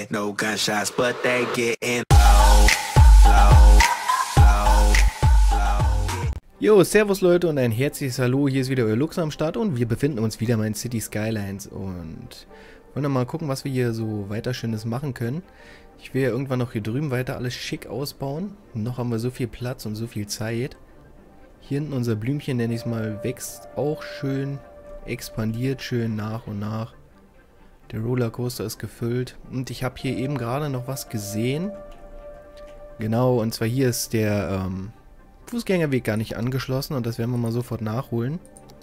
ain't no gunshots, but they getting low, low, low, low. Jo, servus Leute und ein herzliches Hallo, hier ist wieder euer Lux am Start und wir befinden uns wieder mal in City Skylines und wollen dann mal gucken, was wir hier so weiter Schönes machen können. Ich will ja irgendwann noch hier drüben weiter alles schick ausbauen. Noch haben wir so viel Platz und so viel Zeit. Hier hinten unser Blümchen, nenne ich es mal, wächst auch schön, expandiert schön nach und nach. Der Rollercoaster ist gefüllt und ich habe hier eben gerade noch was gesehen. Genau, und zwar hier ist der Fußgängerweg gar nicht angeschlossen und das werden wir mal sofort nachholen.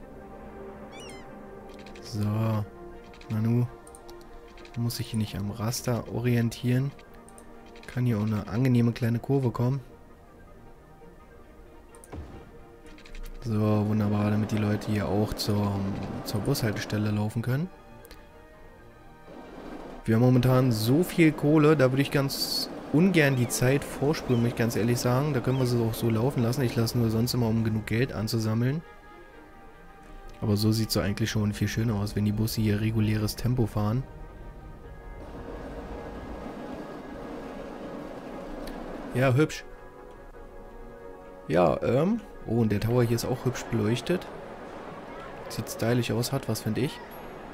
So, Nanu, muss ich hier nicht am Raster orientieren. Kann hier auch eine angenehme kleine Kurve kommen. So, wunderbar, damit die Leute hier auch zur Bushaltestelle laufen können. Wir haben momentan so viel Kohle, da würde ich ganz ungern die Zeit vorspulen, muss ich ganz ehrlich sagen. Da können wir sie auch so laufen lassen. Ich lasse nur sonst immer, um genug Geld anzusammeln. Aber so sieht es eigentlich schon viel schöner aus, wenn die Busse hier reguläres Tempo fahren. Ja, hübsch. Ja, oh, und der Tower hier ist auch hübsch beleuchtet. Sieht stylisch aus, hat was, finde ich.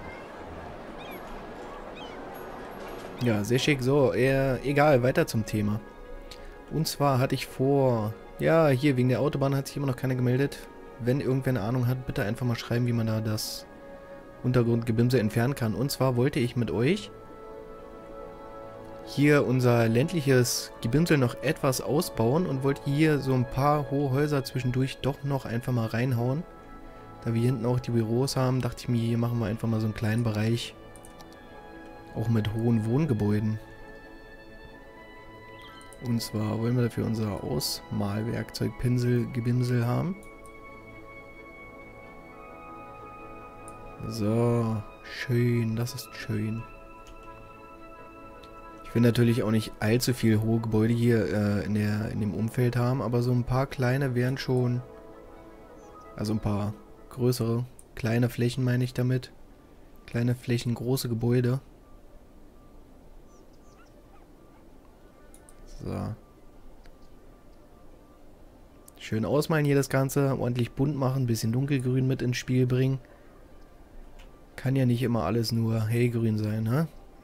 Ja, sehr schick. So, egal, weiter zum Thema. Und zwar hatte ich vor... Ja, hier, wegen der Autobahn hat sich immer noch keiner gemeldet. Wenn irgendwer eine Ahnung hat, bitte einfach mal schreiben, wie man da das Untergrundgebimse entfernen kann. Und zwar wollte ich mit euch hier unser ländliches Gebimsel noch etwas ausbauen und wollte hier so ein paar hohe Häuser zwischendurch doch noch einfach mal reinhauen. Da wir hinten auch die Büros haben, dachte ich mir, hier machen wir einfach mal so einen kleinen Bereich. Auch mit hohen Wohngebäuden. Und zwar wollen wir dafür unser Ausmalwerkzeug Gebimsel haben. So, schön, das ist schön. Ich will natürlich auch nicht allzu viel hohe Gebäude hier in dem Umfeld haben, aber so ein paar kleine wären schon... Also ein paar größere, kleine Flächen meine ich damit. Kleine Flächen, große Gebäude. So. Schön ausmalen hier das Ganze, ordentlich bunt machen, ein bisschen dunkelgrün mit ins Spiel bringen. Kann ja nicht immer alles nur hellgrün sein, ne?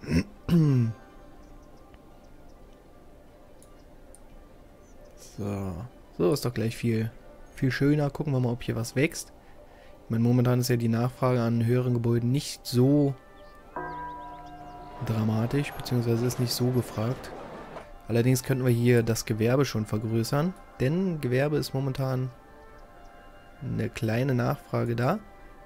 So. So ist doch gleich viel schöner. Gucken wir mal, ob hier was wächst. Ich meine, momentan ist ja die Nachfrage an höheren Gebäuden nicht so dramatisch, beziehungsweise ist nicht so gefragt. Allerdings könnten wir hier das Gewerbe schon vergrößern, denn Gewerbe ist momentan eine kleine Nachfrage da.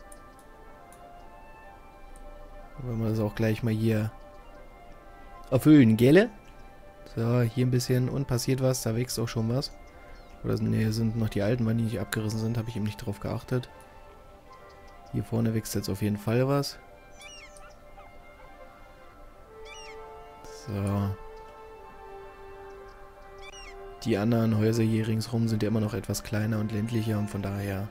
Wollen wir das auch gleich mal hier erfüllen, gell? So, hier ein bisschen und passiert was, da wächst auch schon was. Oder ne, sind noch die alten, weil die nicht abgerissen sind, habe ich eben nicht drauf geachtet. Hier vorne wächst jetzt auf jeden Fall was. So. Die anderen Häuser hier ringsrum sind ja immer noch etwas kleiner und ländlicher und von daher...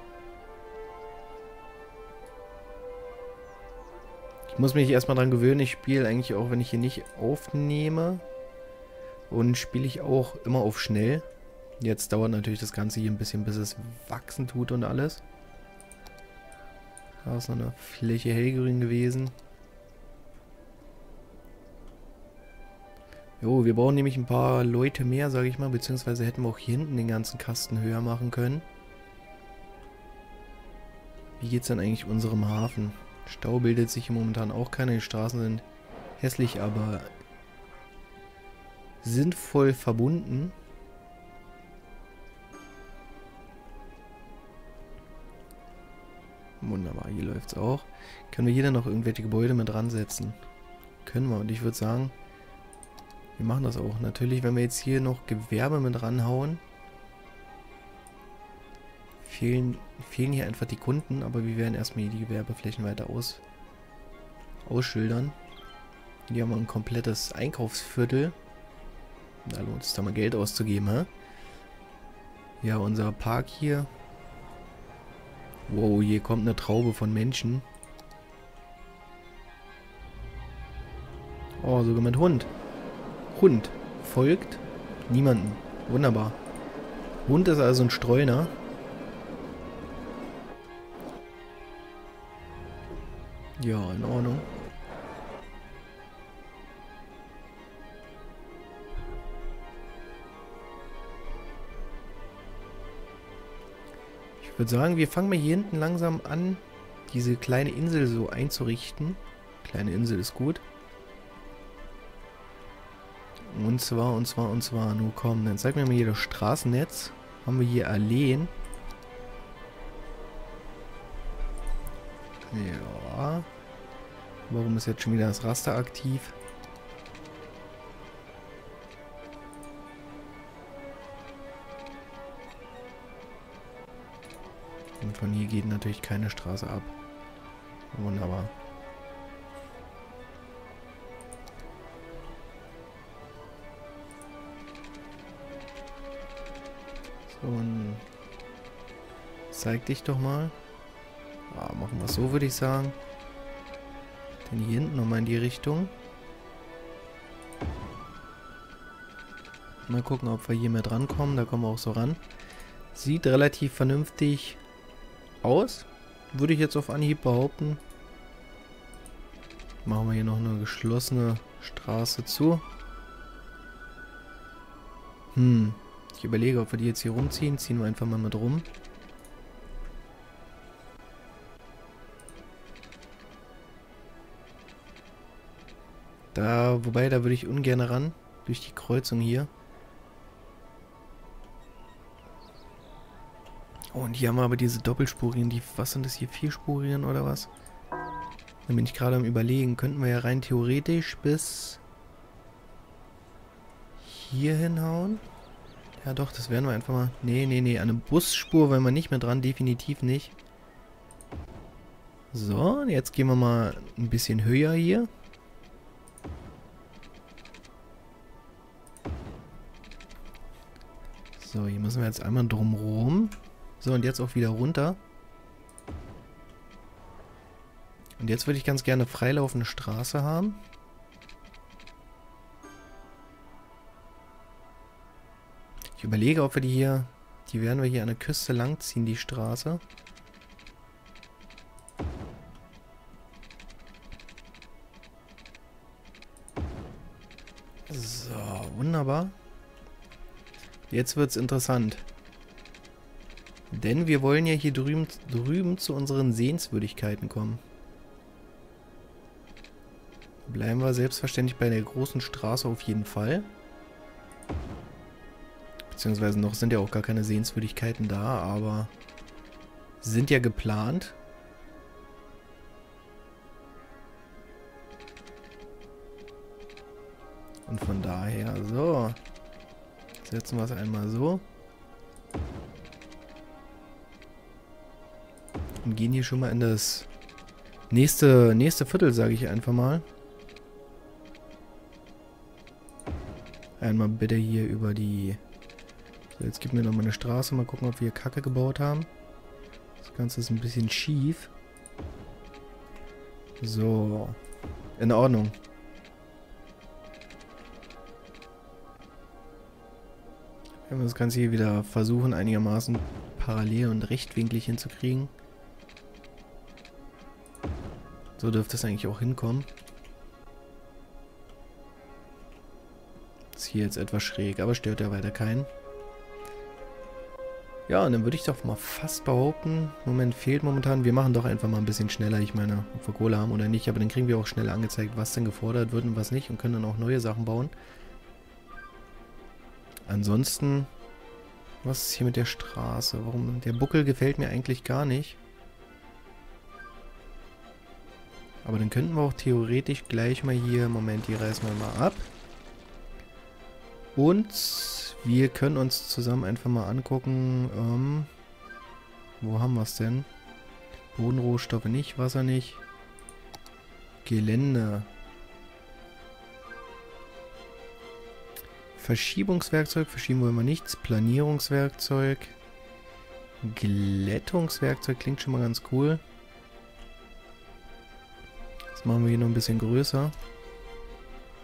Ich muss mich erstmal dran gewöhnen, ich spiele eigentlich auch, wenn ich hier nicht aufnehme. Und spiele ich auch immer auf schnell. Jetzt dauert natürlich das Ganze hier ein bisschen, bis es wachsen tut und alles. Da ist noch eine Fläche hellgrün gewesen. Jo, wir brauchen nämlich ein paar Leute mehr, sage ich mal. Beziehungsweise hätten wir auch hier hinten den ganzen Kasten höher machen können. Wie geht's dann eigentlich unserem Hafen? Stau bildet sich hier momentan auch keiner. Die Straßen sind hässlich, aber... sinnvoll verbunden. Wunderbar, hier läuft es auch. Können wir hier dann noch irgendwelche Gebäude mit dran setzen? Können wir. Und ich würde sagen, wir machen das auch. Natürlich, wenn wir jetzt hier noch Gewerbe mit ranhauen, fehlen hier einfach die Kunden, aber wir werden erstmal hier die Gewerbeflächen weiter ausschildern. Hier haben wir ein komplettes Einkaufsviertel. Da lohnt es da mal Geld auszugeben, hä? Ja, unser Park hier. Wow, hier kommt eine Traube von Menschen. Oh, sogar mit Hund. Hund folgt niemanden. Wunderbar. Hund ist also ein Streuner. Ja, in Ordnung. Ich würde sagen, wir fangen mal hier hinten langsam an, diese kleine Insel so einzurichten. Kleine Insel ist gut. Und zwar, nur komm, dann zeig mir mal hier das Straßennetz. Haben wir hier Alleen. Ja. Warum ist jetzt schon wieder das Raster aktiv? Und von hier geht natürlich keine Straße ab. Wunderbar. So, und zeig dich doch mal. Ah, machen wir es so, würde ich sagen. Dann hier hinten nochmal in die Richtung. Mal gucken, ob wir hier mehr drankommen. Da kommen wir auch so ran. Sieht relativ vernünftig aus. Würde ich jetzt auf Anhieb behaupten. Machen wir hier noch eine geschlossene Straße zu. Ich überlege, ob wir die jetzt hier rumziehen. Ziehen wir einfach mal mit rum. Wobei, da würde ich ungern ran. Durch die Kreuzung hier. Oh, und hier haben wir aber diese doppelspurigen, was sind das hier, vierspurigen oder was? Da bin ich gerade am Überlegen. Könnten wir ja rein theoretisch bis hier hinhauen? Ja doch, das werden wir einfach mal... Nee, an eine Busspur wollen wir nicht mehr dran, definitiv nicht. So, jetzt gehen wir mal ein bisschen höher hier. So, hier müssen wir jetzt einmal drumrum. So, und jetzt auch wieder runter. Und jetzt würde ich ganz gerne freilaufende Straße haben. Ich überlege, ob wir die werden wir hier an der Küste langziehen, die Straße. So, wunderbar. Jetzt wird's interessant. Denn wir wollen ja hier drüben zu unseren Sehenswürdigkeiten kommen. Bleiben wir selbstverständlich bei der großen Straße auf jeden Fall. Beziehungsweise noch sind ja auch gar keine Sehenswürdigkeiten da, aber sind ja geplant. Und von daher, so. Setzen wir es einmal so. Und gehen hier schon mal in das nächste Viertel, sage ich einfach mal. Einmal bitte hier über die... So, jetzt gib mir noch mal eine Straße. Mal gucken, ob wir hier Kacke gebaut haben. Das Ganze ist ein bisschen schief. So. In Ordnung. Wenn wir das Ganze hier wieder versuchen, einigermaßen parallel und rechtwinklig hinzukriegen. So dürfte es eigentlich auch hinkommen. Ist hier jetzt etwas schräg, aber stört ja weiter keinen. Ja, und dann würde ich doch mal fast behaupten, Moment fehlt momentan, wir machen doch einfach mal ein bisschen schneller, ich meine, ob wir Kohle haben oder nicht, aber dann kriegen wir auch schneller angezeigt, was denn gefordert wird und was nicht und können dann auch neue Sachen bauen. Ansonsten, was ist hier mit der Straße? Warum? Der Buckel gefällt mir eigentlich gar nicht. Aber dann könnten wir auch theoretisch gleich mal hier, Moment, die reißen wir mal ab. Und wir können uns zusammen einfach mal angucken, wo haben wir es denn? Bodenrohstoffe nicht, Wasser nicht. Gelände. Verschiebungswerkzeug, verschieben wollen wir nichts. Planierungswerkzeug. Glättungswerkzeug klingt schon mal ganz cool. Das machen wir hier noch ein bisschen größer.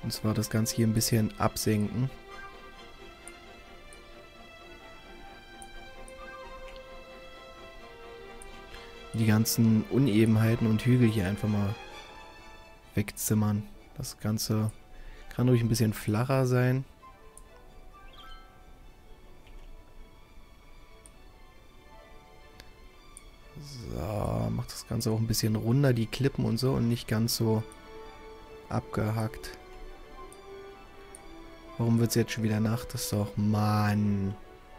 Und zwar das Ganze hier ein bisschen absenken. Die ganzen Unebenheiten und Hügel hier einfach mal wegzimmern. Das Ganze kann ruhig ein bisschen flacher sein. So, macht das Ganze auch ein bisschen runder, die Klippen und so, und nicht ganz so abgehackt. Warum wird es jetzt schon wieder Nacht? Das ist doch... Mann.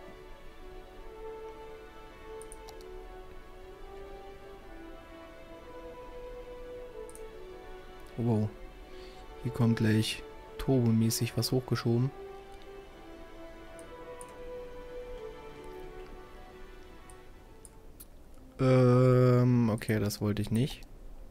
Wow. Hier kommt gleich turbomäßig was hochgeschoben. Okay, das wollte ich nicht.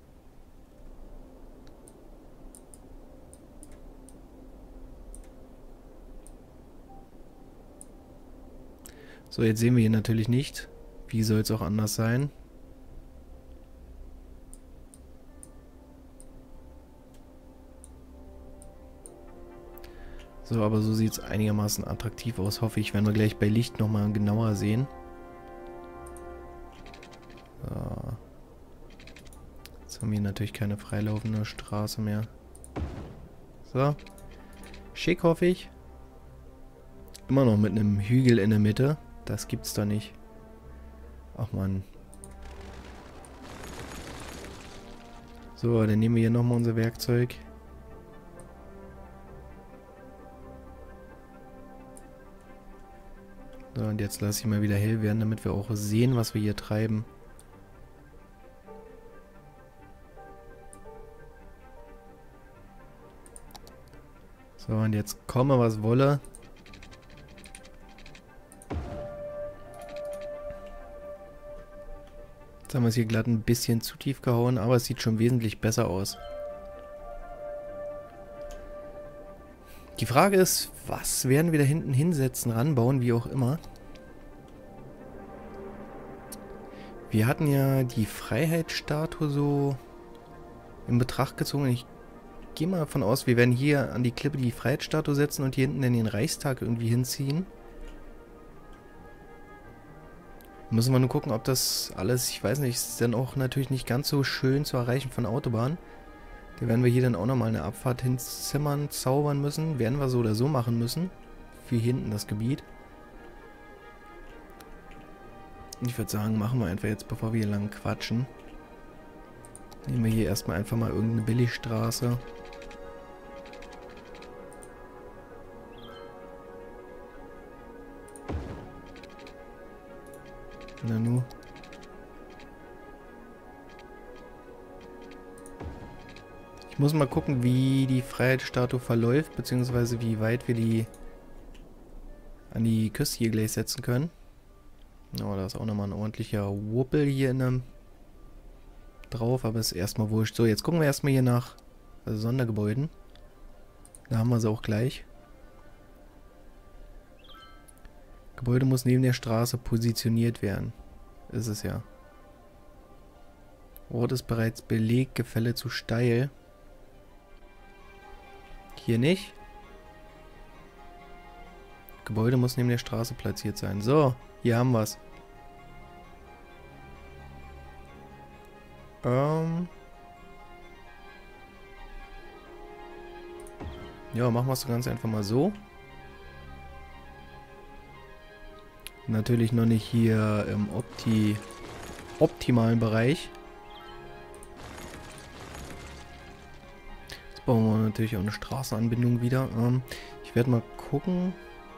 So, jetzt sehen wir hier natürlich nicht. Wie soll es auch anders sein? So, aber so sieht es einigermaßen attraktiv aus, hoffe ich. Werden wir gleich bei Licht nochmal genauer sehen. So. Jetzt haben wir hier natürlich keine freilaufende Straße mehr. So. Schick, hoffe ich. Immer noch mit einem Hügel in der Mitte. Das gibt's da nicht. Ach man. So, dann nehmen wir hier nochmal unser Werkzeug. So, und jetzt lasse ich mal wieder hell werden, damit wir auch sehen, was wir hier treiben. So, und jetzt komme, was wolle. Jetzt haben wir es hier glatt ein bisschen zu tief gehauen, aber es sieht schon wesentlich besser aus. Die Frage ist, was werden wir da hinten hinsetzen, ranbauen, wie auch immer. Wir hatten ja die Freiheitsstatue so in Betracht gezogen. Ich gehe mal davon aus, wir werden hier an die Klippe die Freiheitsstatue setzen und hier hinten dann den Reichstag irgendwie hinziehen. Müssen wir nur gucken, ob das alles, ich weiß nicht, ist dann auch natürlich nicht ganz so schön zu erreichen von der Autobahn. Da werden wir hier dann auch nochmal eine Abfahrt hinzimmern, zaubern müssen. Werden wir so oder so machen müssen. Für hier hinten das Gebiet. Ich würde sagen, machen wir einfach jetzt, bevor wir hier lang quatschen. Nehmen wir hier erstmal einfach mal irgendeine Billigstraße. Na nu. Ich muss mal gucken, wie die Freiheitsstatue verläuft, beziehungsweise wie weit wir die an die Küste hier gleich setzen können. Oh, da ist auch nochmal ein ordentlicher Wuppel hier in einem drauf, aber ist erstmal wurscht. So, jetzt gucken wir erstmal hier nach Sondergebäuden. Da haben wir sie auch gleich. Gebäude muss neben der Straße positioniert werden. Ist es ja. Ort ist bereits belegt, Gefälle zu steil. Hier nicht. Gebäude muss neben der Straße platziert sein. So, hier haben wir es. Ja, machen wir es ganz einfach mal so. Natürlich noch nicht hier im optimalen Bereich. Jetzt brauchen wir natürlich auch eine Straßenanbindung wieder. Ich werde mal gucken.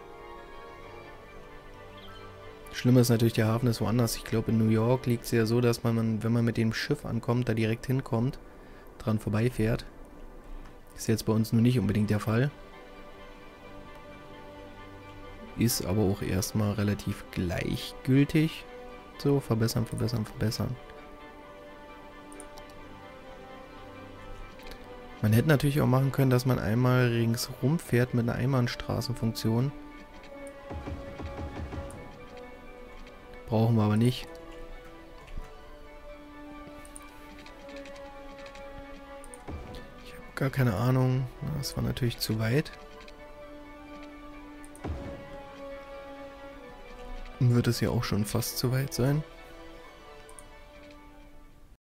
Schlimmer ist natürlich, der Hafen ist woanders. Ich glaube, in New York liegt es ja so, dass man, wenn man mit dem Schiff ankommt, da direkt hinkommt, dran vorbeifährt. Ist jetzt bei uns nur nicht unbedingt der Fall. Ist aber auch erstmal relativ gleichgültig. So, verbessern, verbessern, verbessern. Man hätte natürlich auch machen können, dass man einmal ringsrum fährt mit einer Einbahnstraßenfunktion. Brauchen wir aber nicht. Ich habe Gar keine Ahnung. Das war natürlich zu weit. Wird es ja auch schon fast zu weit sein.